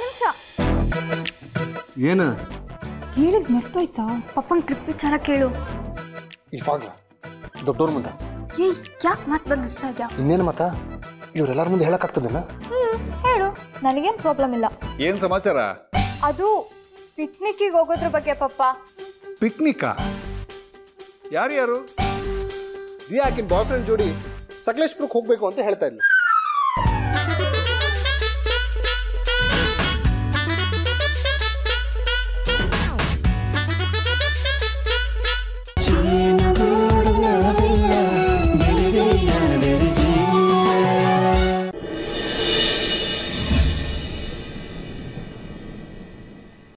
ನಿಮಿಷ. ಏನು ಹೇಳಿದ್ ಮರ್ತೋಯ್ತಾ? ಪಪ್ಪಂಗೆ ಟ್ರಿಪ್ ವಿಚಾರ ಕೇಳು. ಇವಾಗ ದೊಡ್ಡವ್ರ ಮುಂದೆ ಏಯ್ ಯಾಕೆ ಮಾತು ಬದಲಿಸ್ತಾ ಇದ್ಯಾ? ಇನ್ನೇನು ಮತ್ತ ಇವ್ರೆಲ್ಲರ ಮುಂದೆ ಹೇಳಕ್ಕಾಗ್ತದೇನ? ಹೇಳು, ನನಗೇನು ಪ್ರಾಬ್ಲಮ್ ಇಲ್ಲ. ಏನ್ ಸಮಾಚಾರ? ಅದು ಪಿಕ್ನಿಕ್ಕಿಗೆ ಹೋಗೋದ್ರ ಬಗ್ಗೆ ಪಪ್ಪ. ಪಿಕ್ನಿಕಾ? ಯಾರು? ದಿಯಾ ಆಕಿನ ಬಾಯ್ ಫ್ರೆಂಡ್ ಜೋಡಿ ಸಕಲೇಶ್ಪುರಕ್ಕೆ ಹೋಗ್ಬೇಕು ಅಂತ ಹೇಳ್ತಾ ಇದ್ಲು.